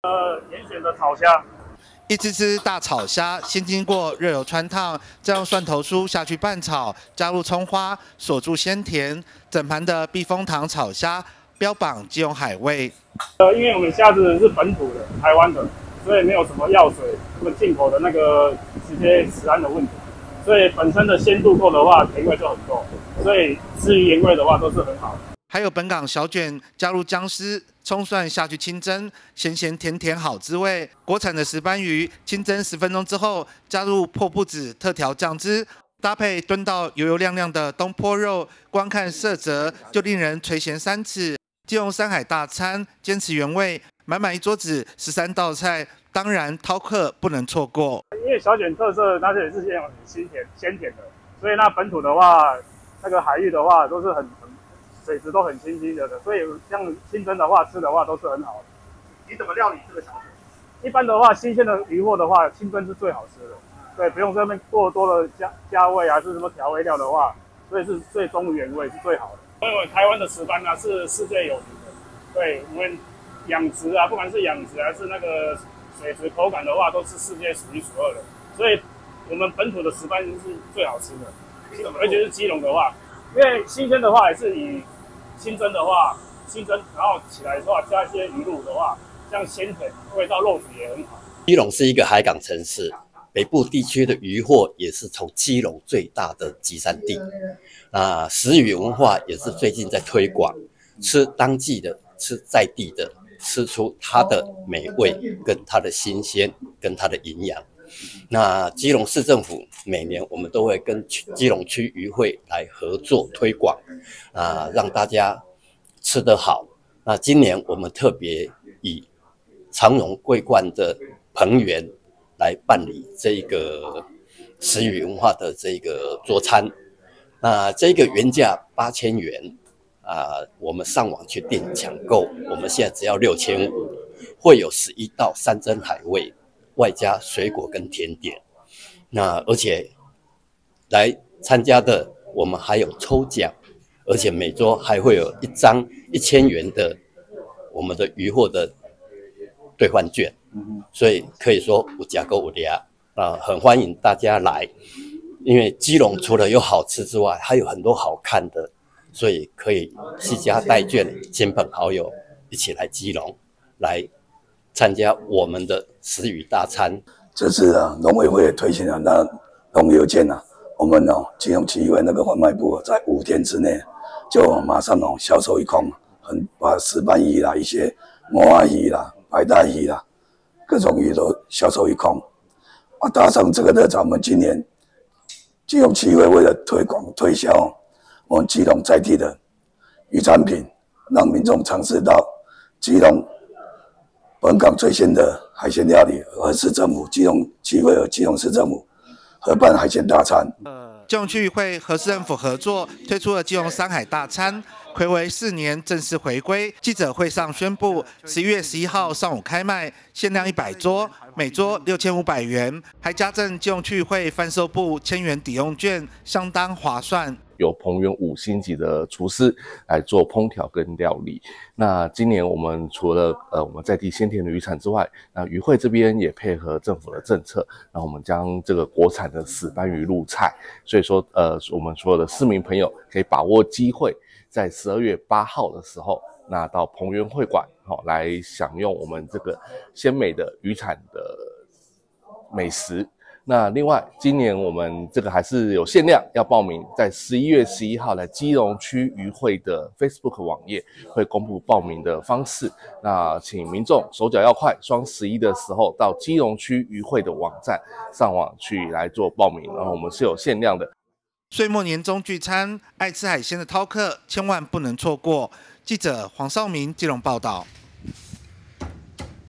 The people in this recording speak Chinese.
严选的草虾。 一只只大草虾先经过热油汆烫，再用蒜头酥下去拌炒，加入葱花，锁住鲜甜。整盘的避风塘草虾标榜基隆海味。 因为我们虾子是本土的，台湾的，所以没有什么药水，什么进口的那个直接食安的问题，所以本身的鲜度够的话，甜味就很够，所以至于盐味的话都是很好。 还有本港小卷，加入姜丝、葱蒜下去清蒸，咸咸甜甜好滋味。国产的石斑鱼清蒸10分钟之后，加入破布子特调酱汁，搭配炖到油油亮亮的东坡肉，光看色泽就令人垂涎3尺。基隆山海大餐坚持原味，满满一桌子13道菜，当然饕客不能错过。 因为小卷特色，它也是鲜甜的，所以那本土的话，那个海域的话都是水质都很清晰的，所以像清蒸的话吃的话都是很好的。 你怎么料理这个小卷？ 一般的话，新鲜的鱼货的话，清蒸是最好吃的。对，不用这边过多的加味啊，是什么调味料的话，所以是最忠于原味是最好的。因为台湾的石斑啊是世界有名的，对我们养殖啊，不管是养殖还是那个水质口感的话，都是世界数一数二的。所以我们本土的石斑是最好吃的，而且是基隆的话，因为新鲜的话也是以清蒸的话，然后起来的话加一些鱼露的话，像鲜甜，味道肉质也很好。 基隆是一个海港城市，北部地区的渔获也是从基隆最大的集散地。食渔文化也是最近在推广，吃当季的，吃在地的，吃出它的美味、跟它的新鲜、跟它的营养。那基隆市政府每年我们都会跟基隆区渔会来合作推广，让大家吃得好。那今年我们特别以长荣桂冠的彭园来办理这个食渔文化的这个桌餐。那这个原价8000元我们上网去订抢购，我们现在只要6500，会有11道山珍海味，外加水果跟甜点。那而且来参加的我们还有抽奖，而且每桌还会有一张1000元的我们的渔获的兑换券，所以可以说有吃够有吃很欢迎大家来。因为基隆除了有好吃之外，还有很多好看的，所以可以携家带眷、亲朋好友一起来基隆，来参加我们的食渔大餐。 这次农委会也推行了那农邮件我们基隆区议会那个贩卖部在5天之内就马上销售一空，把石斑鱼啦、一些毛仔鱼啦、白带鱼啦，各种鱼都销售一空。搭上这个热潮，我们今年基隆区议会为了推广推销我们基隆在地的渔产品，让民众尝试到基隆本港最新的海鲜料理，和市政府基隆区议会和基隆市政府合办海鲜大餐。 基隆区议会和市政府合作推出了基隆山海大餐，睽违4年正式回归。记者会上宣布，11月11号上午开卖，限量100桌，每桌6500元，还加赠基隆区议会贩售部1000元抵用券，相当划算。 由彭园5星级的厨师来做烹调跟料理。那今年我们除了我们在地鲜甜的渔产之外，那渔会这边也配合政府的政策，然后我们将这个国产的石斑鱼入菜。所以说我们所有的市民朋友可以把握机会，在12月8号的时候，那到彭园会馆来享用我们这个鲜美的渔产的美食。那另外，今年我们这个还是有限量，要报名，在11月11号来基隆区渔会的 Facebook 网页会公布报名的方式。那请民众手脚要快，双11的时候到基隆区渔会的网站上网去来做报名，然后我们是有限量的。 岁末年终聚餐，爱吃海鲜的饕客千万不能错过。记者黄少明基隆报道。